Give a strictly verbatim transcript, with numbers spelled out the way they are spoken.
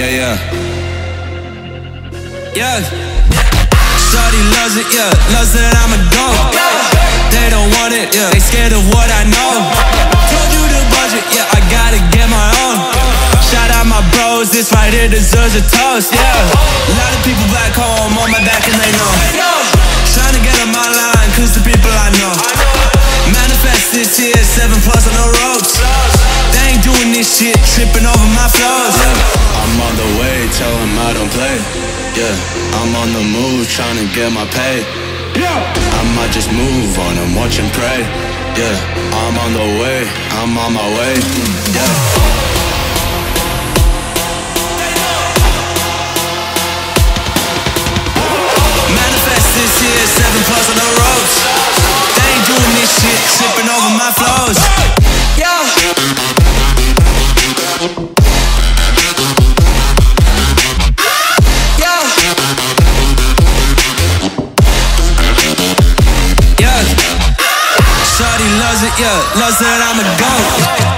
Yeah, yeah. Yeah. Shawty loves it, yeah. Loves that I'm a goat. They don't want it, yeah. They scared of what I know. Told you the budget, yeah. I gotta get my own. Shout out my bros, this right here deserves a toast, yeah. A lot of people back home on my back and they know. Trying to get on my line, cause the people I know. Manifest this here, seven plus on the ropes. They ain't doing this shit, tripping over my flows. Yeah. I'm on the way, tell them I don't play. Yeah, I'm on the move, trying to get my pay. I might just move on and watch and pray. Yeah, I'm on the way, I'm on my way. Yeah. Manifest this here, seven plus on the ropes. They ain't doing this shit, tripping over my flows. Yeah. Yeah. Shawty loves it, yeah. Loves that I'm a goat.